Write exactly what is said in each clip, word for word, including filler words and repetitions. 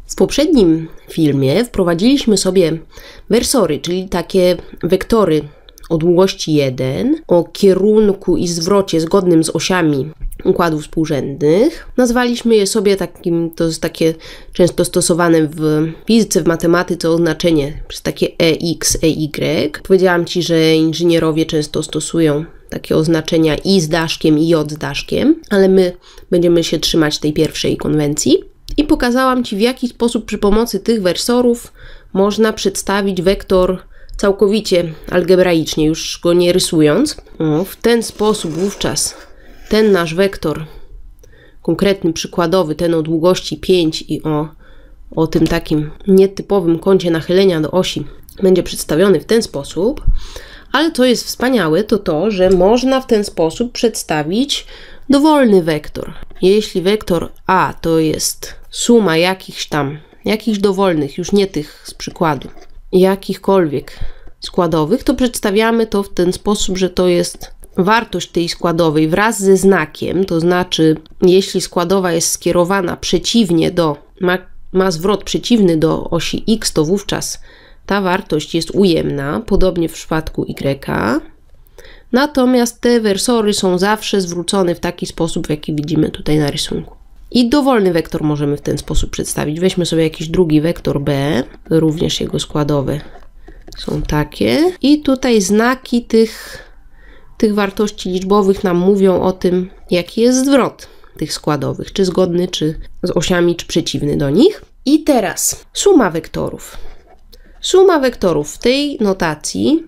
W poprzednim filmie wprowadziliśmy sobie wersory, czyli takie wektory o długości jeden, o kierunku i zwrocie zgodnym z osiami układów współrzędnych. Nazwaliśmy je sobie takim, to jest takie często stosowane w fizyce, w matematyce oznaczenie przez takie ex, ey. Powiedziałam Ci, że inżynierowie często stosują takie oznaczenia i z daszkiem, i j z daszkiem, ale my będziemy się trzymać tej pierwszej konwencji. I pokazałam Ci, w jaki sposób przy pomocy tych wersorów można przedstawić wektor całkowicie algebraicznie, już go nie rysując. O, w ten sposób wówczas ten nasz wektor konkretny, przykładowy, ten o długości pięć i o, o tym takim nietypowym kącie nachylenia do osi będzie przedstawiony w ten sposób. Ale co jest wspaniałe, to to, że można w ten sposób przedstawić dowolny wektor. Jeśli wektor A to jest suma jakichś tam, jakichś dowolnych, już nie tych z przykładu, jakichkolwiek składowych, to przedstawiamy to w ten sposób, że to jest wartość tej składowej wraz ze znakiem, to znaczy jeśli składowa jest skierowana przeciwnie do, ma, ma zwrot przeciwny do osi x, to wówczas ta wartość jest ujemna, podobnie w przypadku y. Natomiast te wersory są zawsze zwrócone w taki sposób, w jaki widzimy tutaj na rysunku. I dowolny wektor możemy w ten sposób przedstawić. Weźmy sobie jakiś drugi wektor b, również jego składowe są takie. I tutaj znaki tych, tych wartości liczbowych nam mówią o tym, jaki jest zwrot tych składowych, czy zgodny, czy z osiami, czy przeciwny do nich. I teraz suma wektorów. Suma wektorów w tej notacji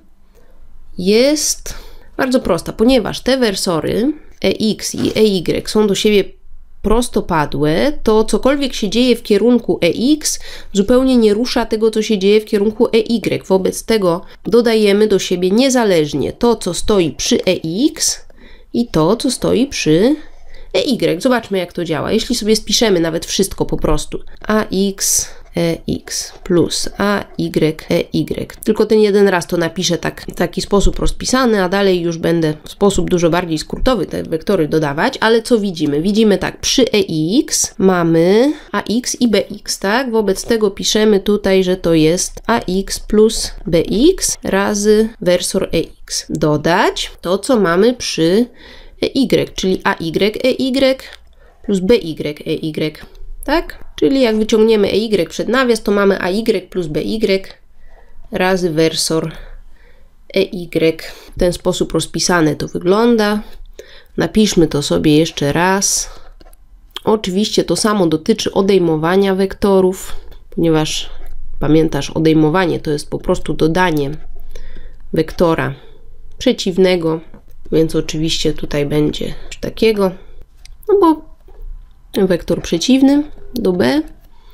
jest bardzo prosta, ponieważ te wersory ex i ey są do siebie prostopadłe, to cokolwiek się dzieje w kierunku ex zupełnie nie rusza tego, co się dzieje w kierunku ey. Wobec tego dodajemy do siebie niezależnie to, co stoi przy ex i to, co stoi przy ey. Zobaczmy, jak to działa. Jeśli sobie spiszemy nawet wszystko po prostu ax ex plus ay ey. Tylko ten jeden raz to napiszę tak, w taki sposób rozpisany, a dalej już będę w sposób dużo bardziej skrótowy te wektory dodawać, ale co widzimy? Widzimy tak, przy ex mamy ax i bx, tak? Wobec tego piszemy tutaj, że to jest ax plus bx razy wersor ex. Dodać to, co mamy przy ey, czyli ay ey plus by ey. Tak? Czyli jak wyciągniemy ey przed nawias, to mamy ay plus by razy wersor ey. W ten sposób rozpisane to wygląda. Napiszmy to sobie jeszcze raz. Oczywiście to samo dotyczy odejmowania wektorów, ponieważ pamiętasz, odejmowanie to jest po prostu dodanie wektora przeciwnego, więc oczywiście tutaj będzie coś takiego, no bo wektor przeciwny do b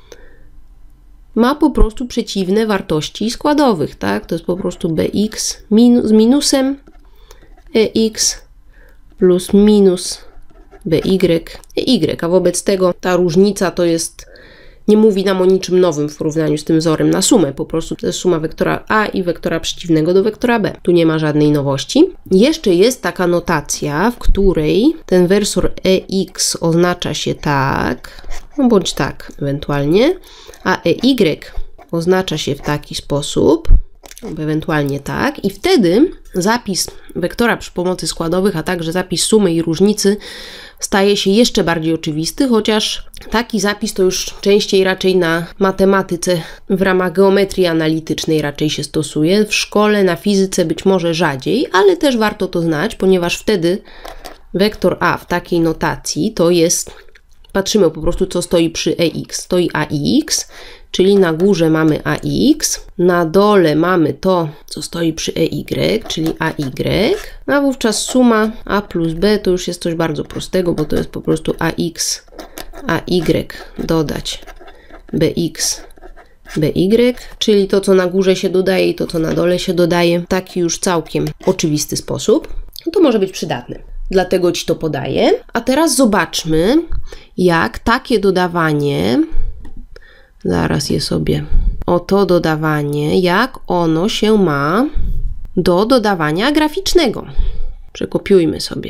ma po prostu przeciwne wartości składowych, tak? To jest po prostu bx minus, z minusem ex plus minus by ey, a wobec tego ta różnica to jest, nie mówi nam o niczym nowym w porównaniu z tym wzorem na sumę, po prostu to jest suma wektora a i wektora przeciwnego do wektora b. Tu nie ma żadnej nowości. Jeszcze jest taka notacja, w której ten wersor ex oznacza się tak, no bądź tak ewentualnie, a ey oznacza się w taki sposób, ewentualnie tak, i wtedy zapis wektora przy pomocy składowych, a także zapis sumy i różnicy staje się jeszcze bardziej oczywisty, chociaż taki zapis to już częściej raczej na matematyce w ramach geometrii analitycznej raczej się stosuje. W szkole, na fizyce być może rzadziej, ale też warto to znać, ponieważ wtedy wektor a w takiej notacji to jest, patrzymy po prostu, co stoi przy ex. Stoi ax, czyli na górze mamy ax, na dole mamy to, co stoi przy ey, czyli ay, a wówczas suma a plus b to już jest coś bardzo prostego, bo to jest po prostu ax, ay dodać bx, by, czyli to, co na górze się dodaje i to, co na dole się dodaje, w taki już całkiem oczywisty sposób. To może być przydatne. Dlatego Ci to podaję. A teraz zobaczmy, jak takie dodawanie, zaraz je sobie, o to dodawanie, jak ono się ma do dodawania graficznego. Przekopiujmy sobie.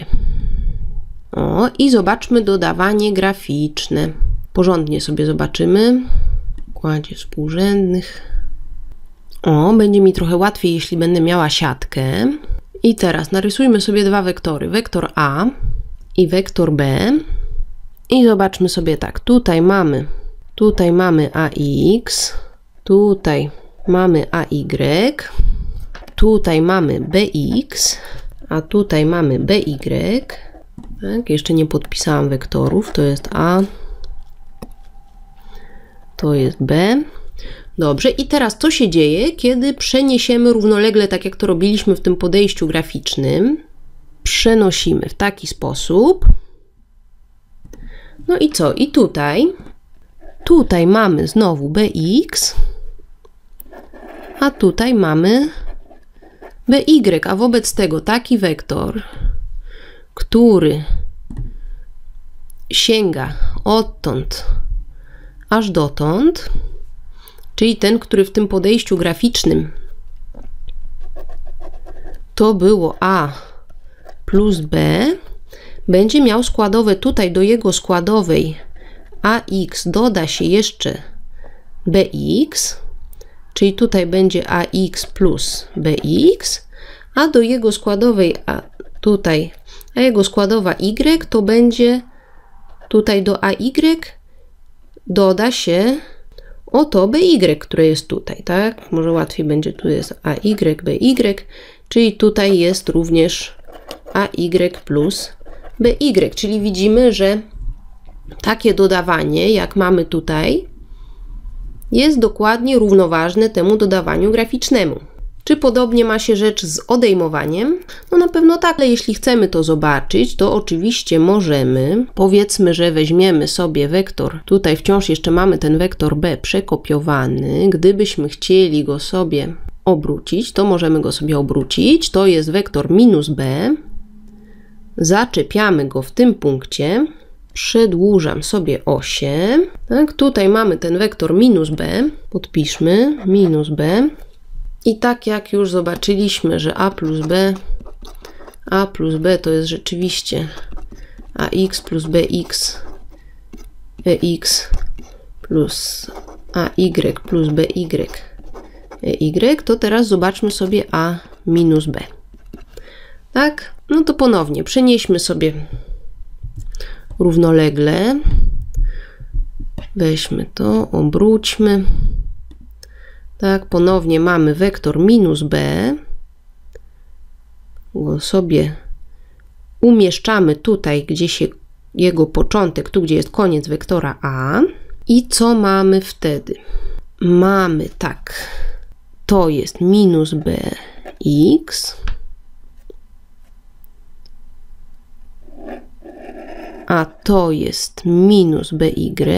O, i zobaczmy dodawanie graficzne. Porządnie sobie zobaczymy. układzie współrzędnych. O, będzie mi trochę łatwiej, jeśli będę miała siatkę. I teraz narysujmy sobie dwa wektory. Wektor A i wektor B. I zobaczmy sobie tak. Tutaj mamy, tutaj mamy ax, tutaj mamy ay, tutaj mamy bx, a tutaj mamy by. Tak, jeszcze nie podpisałam wektorów. To jest A, to jest B. Dobrze, i teraz co się dzieje, kiedy przeniesiemy równolegle, tak jak to robiliśmy w tym podejściu graficznym? Przenosimy w taki sposób. No i co? I tutaj, tutaj mamy znowu bx, a tutaj mamy by, a wobec tego taki wektor, który sięga odtąd aż dotąd, czyli ten, który w tym podejściu graficznym to było A plus B, będzie miał składowe tutaj do jego składowej ax doda się jeszcze bx, czyli tutaj będzie ax plus bx, a do jego składowej a tutaj, a jego składowa y to będzie tutaj do ay doda się oto by, które jest tutaj, tak? Może łatwiej będzie, tu jest ay, by, czyli tutaj jest również ay plus by, czyli widzimy, że takie dodawanie, jak mamy tutaj, jest dokładnie równoważne temu dodawaniu graficznemu. Czy podobnie ma się rzecz z odejmowaniem? No na pewno tak, ale jeśli chcemy to zobaczyć, to oczywiście możemy, powiedzmy, że weźmiemy sobie wektor, tutaj wciąż jeszcze mamy ten wektor B przekopiowany, gdybyśmy chcieli go sobie obrócić, to możemy go sobie obrócić, to jest wektor minus B, zaczepiamy go w tym punkcie, przedłużam sobie osię, tak, tutaj mamy ten wektor minus B, podpiszmy, minus B, i tak jak już zobaczyliśmy, że A plus B, A plus B to jest rzeczywiście ax plus bx, ex plus ay plus by, ey, to teraz zobaczmy sobie A minus B. Tak? No to ponownie przenieśmy sobie równolegle. Weźmy to, obróćmy. Tak, ponownie mamy wektor minus B. Go sobie umieszczamy tutaj, gdzie się jego początek, tu gdzie jest koniec wektora A. I co mamy wtedy? Mamy tak, to jest minus bx, a to jest minus by,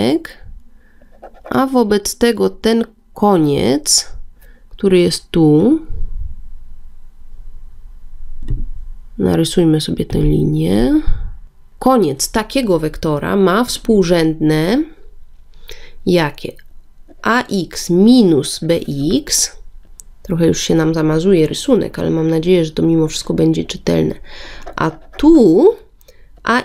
a wobec tego ten koniec, który jest tu, narysujmy sobie tę linię, koniec takiego wektora ma współrzędne jakie? Ax minus bx, trochę już się nam zamazuje rysunek, ale mam nadzieję, że to mimo wszystko będzie czytelne, a tu ay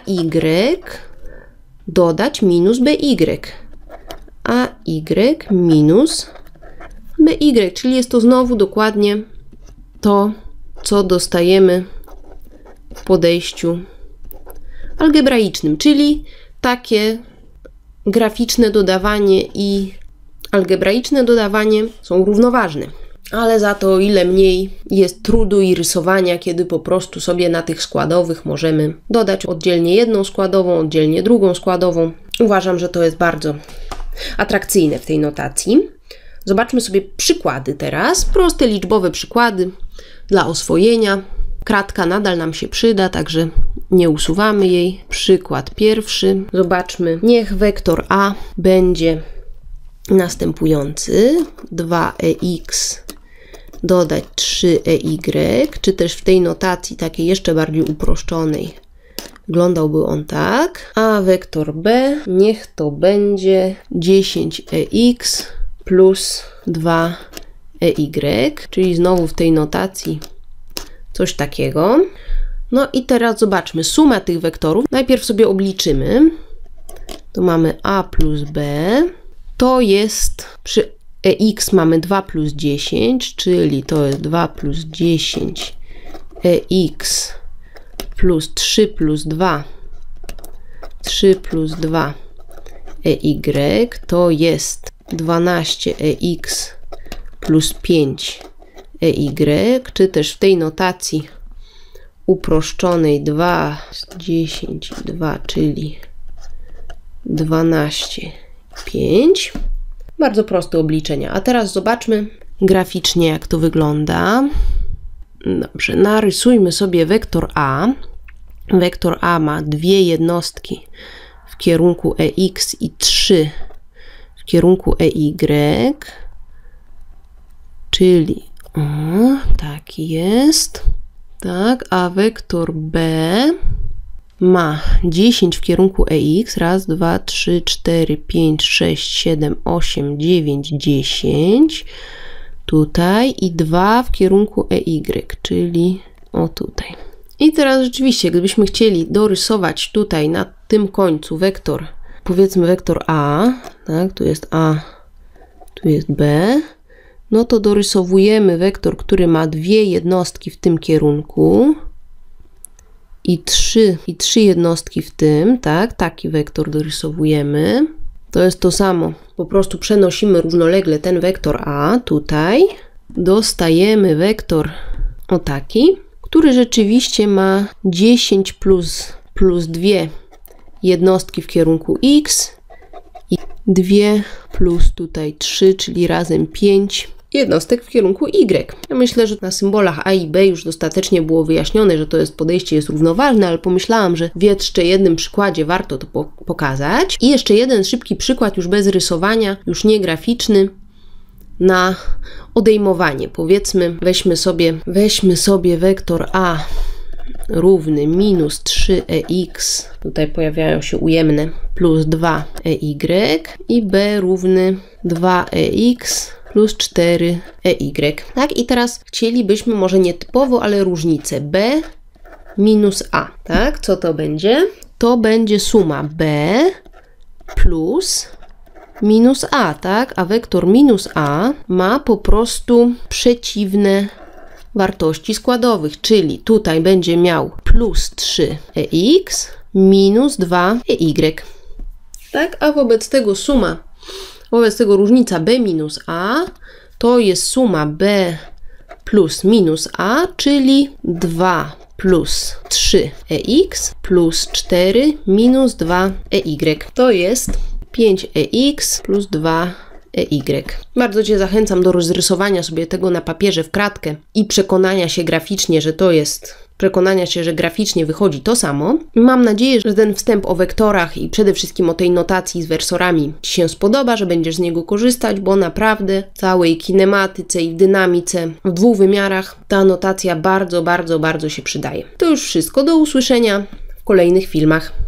dodać minus by, ay minus by, czyli jest to znowu dokładnie to, co dostajemy w podejściu algebraicznym, czyli takie graficzne dodawanie i algebraiczne dodawanie są równoważne. Ale za to o ile mniej jest trudu i rysowania, kiedy po prostu sobie na tych składowych możemy dodać oddzielnie jedną składową, oddzielnie drugą składową. Uważam, że to jest bardzo atrakcyjne w tej notacji. Zobaczmy sobie przykłady teraz. Proste liczbowe przykłady dla oswojenia. Kratka nadal nam się przyda, także nie usuwamy jej. Przykład pierwszy. Zobaczmy. Niech wektor A będzie następujący. dwa ex dodać trzy ey, czy też w tej notacji takiej jeszcze bardziej uproszczonej wyglądałby on tak. A wektor B niech to będzie dziesięć ex plus dwa ey, czyli znowu w tej notacji coś takiego. No i teraz zobaczmy sumę tych wektorów. Najpierw sobie obliczymy. Tu mamy A plus B to jest przy ex mamy dwa plus dziesięć, czyli to jest dwa plus dziesięć ex plus trzy plus dwa, trzy plus dwa ey, to jest dwanaście ex plus pięć ey, czy też w tej notacji uproszczonej dwa, dziesięć, dwa, czyli dwanaście, pięć. Bardzo proste obliczenia. A teraz zobaczmy graficznie, jak to wygląda. Dobrze, narysujmy sobie wektor A. Wektor A ma dwie jednostki w kierunku ex i trzy w kierunku ey, czyli o, tak jest. Tak, a wektor B ma dziesięć w kierunku ex, raz, dwa, trzy, cztery, pięć, sześć, siedem, osiem, dziewięć, dziesięć tutaj i dwa w kierunku ey, czyli o tutaj. I teraz rzeczywiście, gdybyśmy chcieli dorysować tutaj na tym końcu wektor, powiedzmy wektor A, tak, tu jest A, tu jest B, no to dorysowujemy wektor, który ma dwie jednostki w tym kierunku i trzy, i trzy jednostki w tym, tak, taki wektor dorysowujemy. To jest to samo, po prostu przenosimy równolegle ten wektor A tutaj, dostajemy wektor o taki, który rzeczywiście ma dziesięć plus, plus dwie jednostki w kierunku X i dwie plus tutaj trzy, czyli razem pięć jednostek w kierunku Y. Ja myślę, że na symbolach A i B już dostatecznie było wyjaśnione, że to jest podejście jest równoważne, ale pomyślałam, że w jeszcze jednym przykładzie warto to po pokazać. I jeszcze jeden szybki przykład, już bez rysowania, już nie graficzny, na odejmowanie. Powiedzmy, weźmy sobie, weźmy sobie wektor A równy minus trzy ex, tutaj pojawiają się ujemne, plus dwa ey i B równy dwa ex plus cztery ey. Tak, i teraz chcielibyśmy może nie typowo, ale różnicę B minus A. Tak, co to będzie? To będzie suma B plus minus A, tak? A wektor minus A ma po prostu przeciwne wartości składowych, czyli tutaj będzie miał plus trzy ex minus dwa ey. Tak, a wobec tego suma, wobec tego różnica B minus A to jest suma B plus minus A, czyli dwa plus trzy ex plus cztery minus dwa ey. To jest pięć ex plus dwa ey. Bardzo Cię zachęcam do rozrysowania sobie tego na papierze w kratkę i przekonania się graficznie, że to jest, przekonania się, że graficznie wychodzi to samo. Mam nadzieję, że ten wstęp o wektorach i przede wszystkim o tej notacji z wersorami Ci się spodoba, że będziesz z niego korzystać, bo naprawdę w całej kinematyce i w dynamice w dwóch wymiarach ta notacja bardzo, bardzo, bardzo się przydaje. To już wszystko. Do usłyszenia w kolejnych filmach.